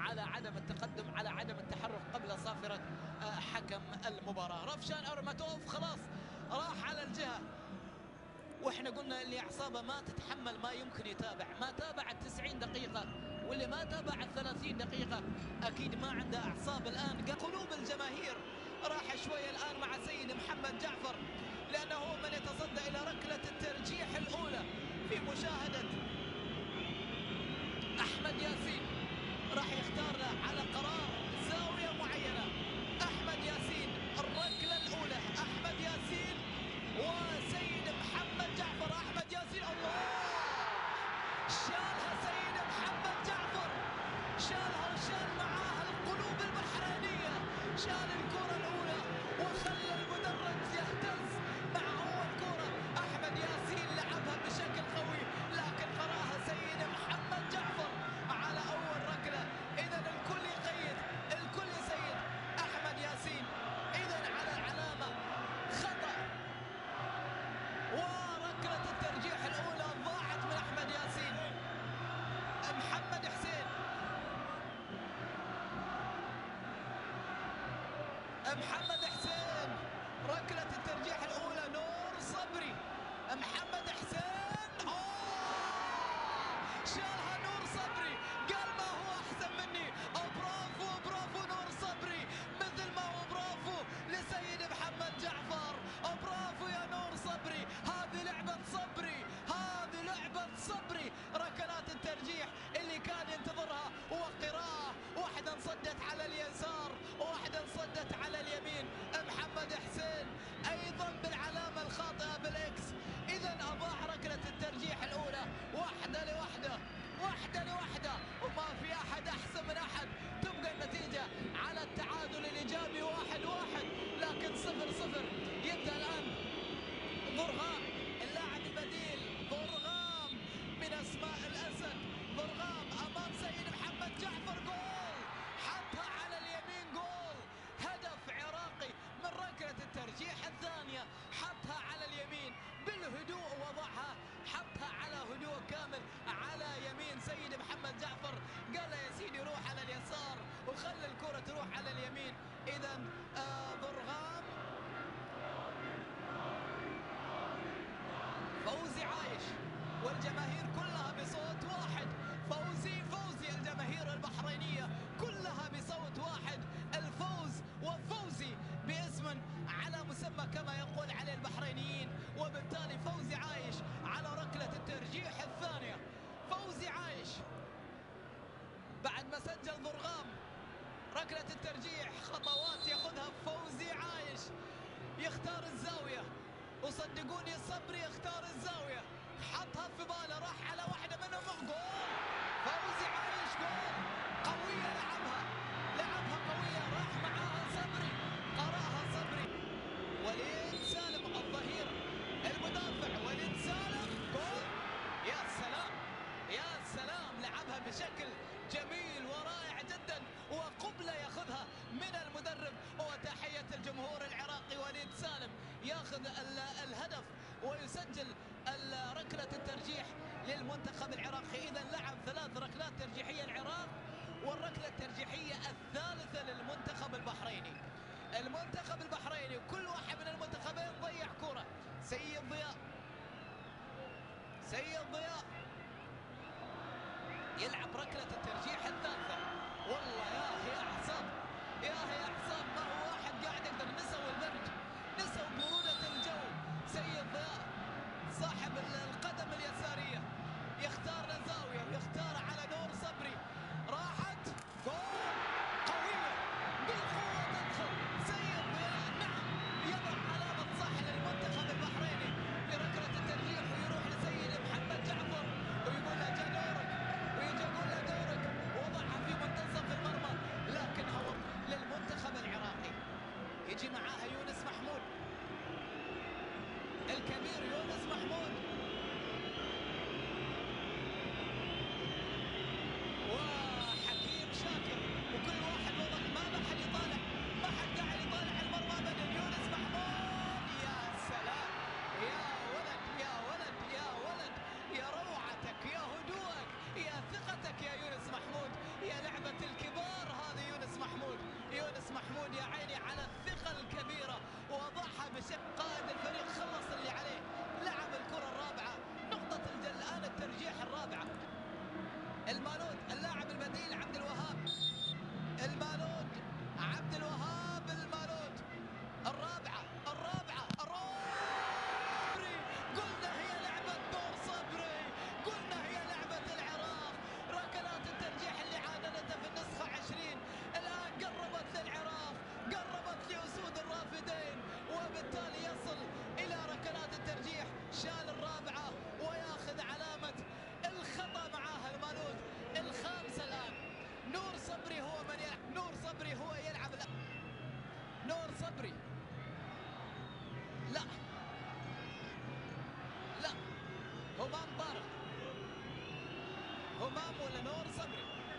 على عدم التقدم، على عدم التحرك قبل صافرة حكم المباراة. رفشان أرماتوف خلاص راح على الجهة، واحنا قلنا اللي اعصابه ما تتحمل ما يمكن يتابع، ما تابع ال90 دقيقة، واللي ما تابع ال30 دقيقة اكيد ما عنده اعصاب. الان قلوب الجماهير راح شوية الان مع سيد محمد جعفر، لانه هو من يتصدى الى ركلة الترجيح الاولى في مشاهدة احمد ياسين. راح يختار على قرار زاوية معينة. احمد ياسين الركلة الاولى، احمد ياسين وسيد محمد جعفر. احمد ياسين الله، شالها سيد محمد جعفر، شالها وشال معاها القلوب البحرينية. شال الكرة الاولى وخلى المدرج يهتز مع اول كرة. احمد ياسين لعبها بشكل قوي، لكن قراها سيد محمد جعفر على اول ركلة. اذا الكل يقيد، الكل يسيد. احمد ياسين اذا على العلامة خطأ، وركلة الترجيح الأولى ضاعت من أحمد ياسين. محمد حسين، محمد حسين، ركلة الترجيح الأولى نور صبري. محمد حسين شالها نور صبري، قال ما هو أحسن مني. برافو برافو نور صبري، مثل ما هو برافو لسيد محمد جعفر. برافو يا نور صبري، هذه لعبة صبري، هذه لعبة صبري. ركلات الترجيح اللي كان ينتظرها وقراءة، واحدة انصدت على اليسار وواحدة انصدت على اليمين. محمد حسين ايضا بالعلامة الخاطئة بالاكس. اذا اضاع ركلة الترجيح الاولى واحدة لوحدة، واحدة لوحدة، وما في احد احسن من احد. تبقى النتيجة على التعادل الايجابي 1-1، لكن 0-0. يبدأ الان ضرغام اللاعب البديل، ضرغام من اسماء الاسد. ضرغام امام سيد محمد جعفر، جول، حطها على اليمين، جول، هدف عراقي من ركلة الترجيح الثانية. حطها على اليمين بالهدوء، وضعها حطها على هدوء كامل على يمين سيد محمد جعفر. قال يا سيدي روح على اليسار وخلي الكرة تروح على اليمين. اذا ضرغام، فوزي عايش والجماهير كلها بصوت واحد. فوزي الجماهير البحرينية كلها بصوت واحد. الفوز وفوزي باسم على مسمى كما يقول عليه البحرينيين، وبالتالي فوزي عايش على ركلة الترجيح الثانية. فوزي عايش بعد ما سجل ضرغام ركلة الترجيح، خطوات ياخذها فوزي عايش، يختار الزاوية، وصدقوني صبري يختار الزاوية، حطها في باله، راح على واحدة منهم، جول. فوزي عايش جول، قوية لعبها قوية، راح معاها صبري، قرأها صبري. وليد سالم الظهير المدافع، وليد سالم، جول. يا سلام يا سلام، لعبها بشكل جميل ورائع جدا، وقبلة ياخذها من المدرب. وتحية الجمهور العراقي، وليد سالم ياخذ الهدف ويسجل ركلة الترجيح للمنتخب العراقي. إذا لعب 3 ركلات ترجيحية العراق، والركلة الترجيحية الثالثة للمنتخب البحريني. المنتخب البحريني كل واحد من المنتخبين ضيع كرة. سيد ضياء يلعب ركلة الترجيح الثالثة. والله يا هي أعصاب، يا هي أعصاب، ما هو واحد قاعد يقدر. نسوا البرد، نسوا برودة الجو. سيد ضياء صاحب القدم اليسارية يختار له زاوية ويختار على نور صبري، راحت، جول، قوية بالقوة تدخل. سيد ضياء نعم يضع علامة صح للمنتخب البحريني بركلة الترجيح، ويروح لسيد محمد جعفر ويقول له جا دورك، ويجي يقول له دورك، وضعها في منتصف المرمى، لكنها للمنتخب العراقي. يجي معاها يونس محمود، الكبير يونس محمود، وحكيم شاكر، وكل واحد وضع، ما حد يطالع، ما حد قاعد يطالع المرمى ابدا. يونس محمود، يا سلام، يا ولد يا ولد يا ولد، يا روعتك، يا هدوءك، يا ثقتك يا يونس محمود، يا لعبة الكبار. يونس محمود يا عيني على الثقة الكبيرة، وضعها بشق. قائد الفريق خلص اللي عليه، لعب الكرة الرابعة، نقطة الآن الترجيح الرابعة. المالود اللاعب البديل عبد الوهاب، المالود عبد الوهاب، المالود الرابعة قلنا هي لعبة نور صبري، قلنا هي لعبة العراق. ركلات الترجيح اللي عانتها في النسخة 20 الآن قربت للعراق، قربت لأسود الرافدين، وبالتالي يصل إلى ركلات الترجيح. شال الرابعة وياخذ علامة الخطأ معاها المالود. الخامسة الآن نور صبري هو من يلعب، نور صبري هو يلعب الآن. نور صبري لا لا، همام طارق، همام ولا نور صبري؟